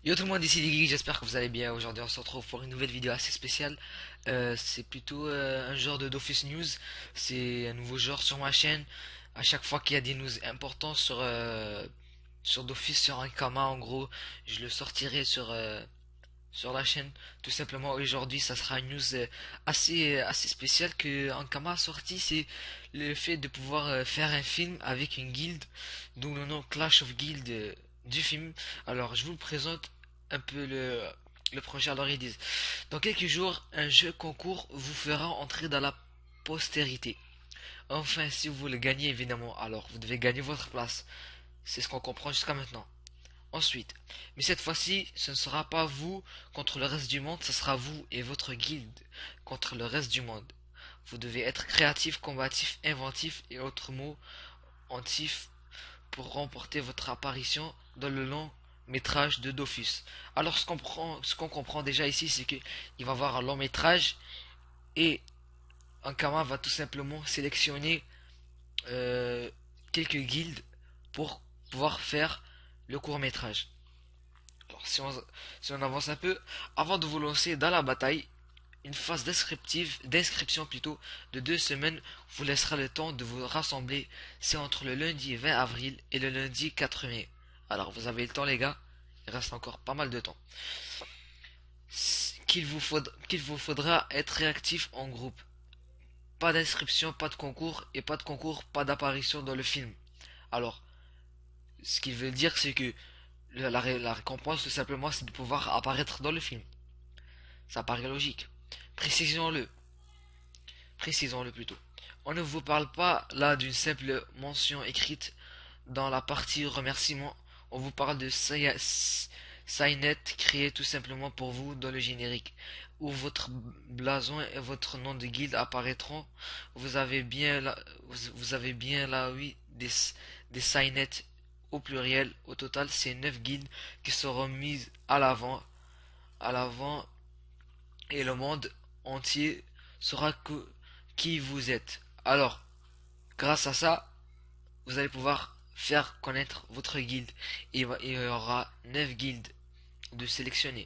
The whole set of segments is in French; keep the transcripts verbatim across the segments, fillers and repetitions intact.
Yo tout le monde, ici Diggy, j'espère que vous allez bien. Aujourd'hui on se retrouve pour une nouvelle vidéo assez spéciale. Euh, c'est plutôt euh, un genre de d'office news. C'est un nouveau genre sur ma chaîne. À chaque fois qu'il y a des news importants sur euh, sur d'office, sur un Kama en gros, je le sortirai sur euh, sur la chaîne. Tout simplement aujourd'hui ça sera une news euh, assez assez spéciale que Ankama a sorti. C'est le fait de pouvoir euh, faire un film avec une guilde, dont le nom Clash of Guild euh, du film. Alors je vous le présente un peu le le projet. Alors ils disent: dans quelques jours, un jeu concours vous fera entrer dans la postérité. Enfin, si vous le gagnez évidemment, alors vous devez gagner votre place. C'est ce qu'on comprend jusqu'à maintenant. Ensuite, mais cette fois-ci, ce ne sera pas vous contre le reste du monde, ce sera vous et votre guilde contre le reste du monde. Vous devez être créatif, combatif, inventif et autres mots antifs pour remporter votre apparition dans le long métrage de Dofus. Alors ce qu'on comprend, ce qu'on comprend déjà ici, c'est que il va y avoir un long métrage et Ankama va tout simplement sélectionner euh, quelques guildes pour pouvoir faire le court métrage. Alors, si on, si on avance un peu, avant de vous lancer dans la bataille, une phase descriptive, d'inscription plutôt, de deux semaines vous laissera le temps de vous rassembler. C'est entre le lundi vingt avril et le lundi quatre mai. Alors, vous avez le temps, les gars. Il reste encore pas mal de temps. Qu'il vous faudra, qu'il vous faudra être réactif en groupe. Pas d'inscription, pas de concours, et pas de concours, pas d'apparition dans le film. Alors, ce qu'il veut dire, c'est que la, la, la récompense, tout simplement, c'est de pouvoir apparaître dans le film. Ça paraît logique. Précisons-le. Précisons-le plutôt. On ne vous parle pas là d'une simple mention écrite dans la partie remerciement. On vous parle de Signet créé tout simplement pour vous dans le générique, où votre blason et votre nom de guilde apparaîtront. Vous avez bien là, vous avez bien là, oui, des, des Signet au pluriel. Au total, c'est neuf guildes qui seront mises à l'avant, à l'avant et le monde entier saura que, qui vous êtes. Alors, grâce à ça, vous allez pouvoir faire connaître votre guilde. Il y aura neuf guildes de sélectionner.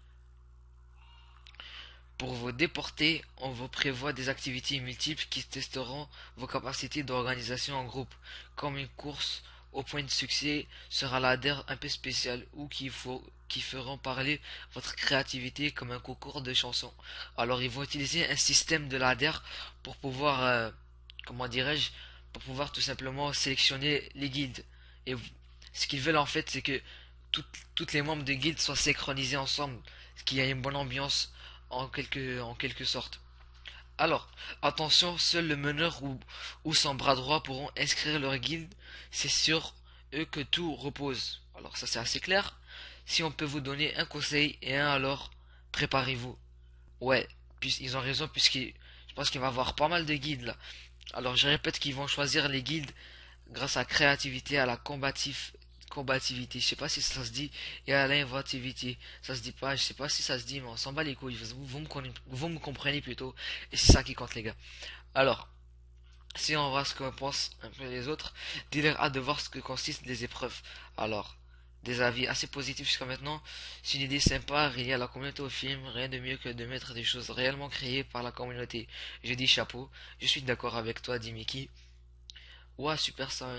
Pour vous déporter, on vous prévoit des activités multiples qui testeront vos capacités d'organisation en groupe, comme une course au point de succès sera ladder un peu spécial ou qui, faut, qui feront parler votre créativité comme un concours de chansons. Alors ils vont utiliser un système de ladder pour pouvoir, euh, comment dirais-je, pour pouvoir tout simplement sélectionner les guildes. Et ce qu'ils veulent en fait, c'est que toutes, toutes les membres de guildes soient synchronisés ensemble, qu'il y ait une bonne ambiance en quelque, en quelque sorte. Alors, attention, seul le meneur ou, ou son bras droit pourront inscrire leur guilde. C'est sur eux que tout repose. Alors ça c'est assez clair. Si on peut vous donner un conseil et un alors, préparez-vous. Ouais, puis ils ont raison puisqu'ils, je pense qu'il va y avoir pas mal de guildes là. Alors je répète qu'ils vont choisir les guildes grâce à la créativité, à la combatif, combativité, je sais pas si ça se dit, et à l'inventivité. Ça se dit pas, je sais pas si ça se dit, mais on s'en bat les couilles. Vous, vous me, vous me comprenez plutôt, et c'est ça qui compte, les gars. Alors, si on voit ce qu'on pense un peu les autres, dis-leur hâte de voir ce que consistent les épreuves. Alors, des avis assez positifs jusqu'à maintenant. C'est une idée sympa, reliée à la communauté au film. Rien de mieux que de mettre des choses réellement créées par la communauté. Je dis chapeau. Je suis d'accord avec toi, dit Mickey. Ouais, super ça.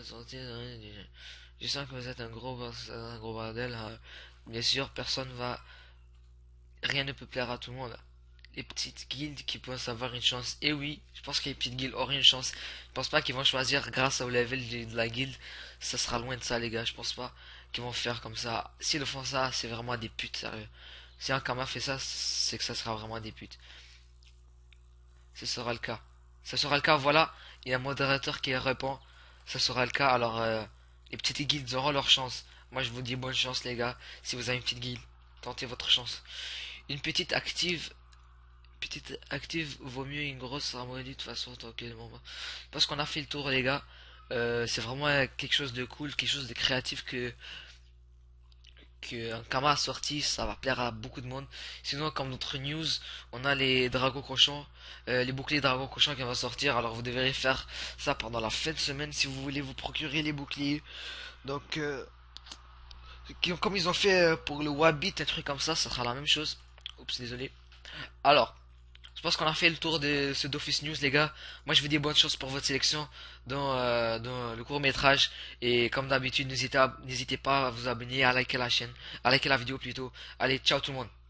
Je sens que vous êtes un gros, un gros bordel. Hein. Bien sûr, personne va, rien ne peut plaire à tout le monde. Les petites guildes qui peuvent avoir une chance. Et oui, je pense que les petites guildes auront une chance. Je pense pas qu'ils vont choisir grâce au level de la guilde. Ça sera loin de ça, les gars. Je pense pas qu'ils vont faire comme ça. S'ils font ça, c'est vraiment des putes, sérieux. Si un Kama fait ça, c'est que ça sera vraiment des putes. Ce sera le cas. Ce sera le cas, voilà. Il y a un modérateur qui répond. Ce sera le cas. Alors, euh, les petites guildes auront leur chance. Moi, je vous dis bonne chance, les gars. Si vous avez une petite guilde, tentez votre chance. Une petite active, petite active vaut mieux une grosse harmonie de toute façon. Tranquillement. Parce qu'on a fait le tour, les gars. Euh, c'est vraiment quelque chose de cool, quelque chose de créatif que qu'un Kama a sorti, ça va plaire à beaucoup de monde. Sinon, comme notre news, on a les dragons cochons, euh, les boucliers dragons cochons qui vont sortir. Alors vous devrez faire ça pendant la fin de semaine si vous voulez vous procurer les boucliers. Donc, euh, qui- comme ils ont fait euh, pour le Wabbit, un truc comme ça, ça sera la même chose. Oups, désolé. Alors, je pense qu'on a fait le tour de ce Dofus News, les gars. Moi, je vous dis bonne chance pour votre sélection dans, euh, dans le court métrage. Et comme d'habitude, n'hésitez à- n'hésitez pas à vous abonner, à liker la chaîne, à liker la vidéo plutôt. Allez, ciao tout le monde.